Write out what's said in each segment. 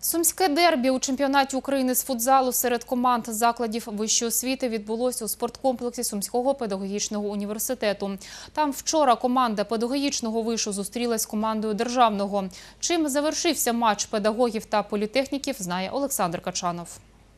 Сумське дербі у чемпіонаті України з футзалу серед команд закладів вищої освіти відбулося у спорткомплексі Сумського педагогічного університету. Там вчора команда педагогічного вишу зустрілась з командою державного. Чим завершився матч педагогів та політехніків, знає Олександр Качанов.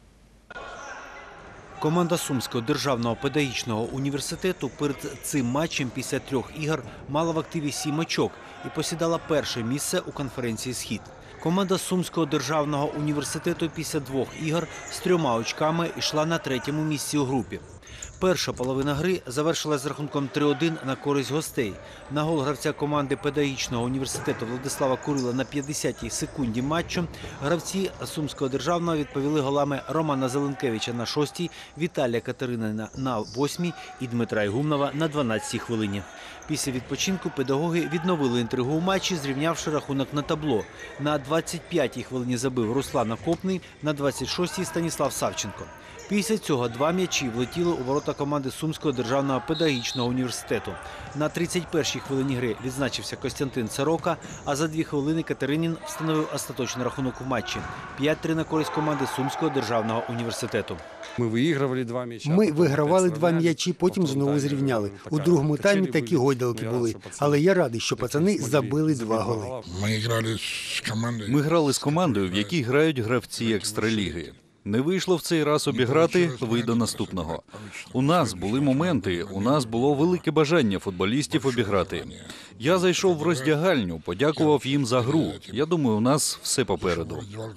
Команда Сумського державного педагогічного університету перед цим матчем після 3 ігор мала в активі 7 очок і посідала перше місце у конференції «Схід». Команда Сумського державного університету після 2 ігор з 3 очками йшла на 3-му місці у групі. Перша половина гри завершилась з рахунком 3-1 на користь гостей. На гол гравця команди педагогічного університету Владислава Курила на 50-й секунді матчу гравці Сумського державного відповіли голами Романа Зеленкевича на 6-й, Віталія Катеринина на 8-й і Дмитра Ігумнова на 12-й хвилині. Після відпочинку педагоги відновили інтригу у матчі, зрівнявши рахунок на табло. На 25-й хвилині забив Руслан Окопний, на 26-й – Станіслав Савченко. Після цього 2 м'ячі влетіли у ворота команди Сумського державного педагогічного університету. На 31-й хвилині гри відзначився Костянтин Царока, а за 2 хвилини Катеринін встановив остаточний рахунок у матчі – 5-3 на користь команди Сумського державного університету. Ми вигравали 2 м'ячі, потім знову зрівняли. У другому таймі такі гойдалки були. Але я радий, що пацани забили 2 голи. Ми грали з командою, в якій грають гравці екстраліги. Не вийшло в цей раз обіграти, вийде наступного. У нас були моменти, у нас було велике бажання футболістів обіграти. Я зайшов в роздягальню, подякував їм за гру. Я думаю, у нас все попереду.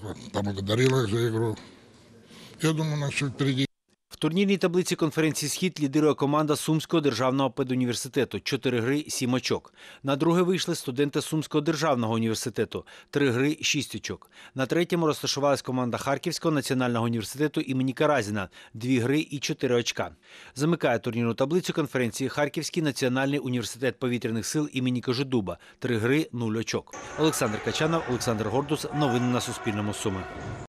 В турнірній таблиці конференції «Схід» лідирує команда Сумського державного педуніверситету – 4 гри, 7 очок. На друге вийшли студенти Сумського державного університету – 3 гри, 6 очок. На третьому розташувалась команда Харківського національного університету імені Каразіна – 2 гри і 4 очка. Замикає турнірну таблицю конференції Харківський національний університет повітряних сил імені Кожедуба – 3 гри, 0 очок. Олександр Качанов, Олександр Гордус. Новини на Суспільному. Суми.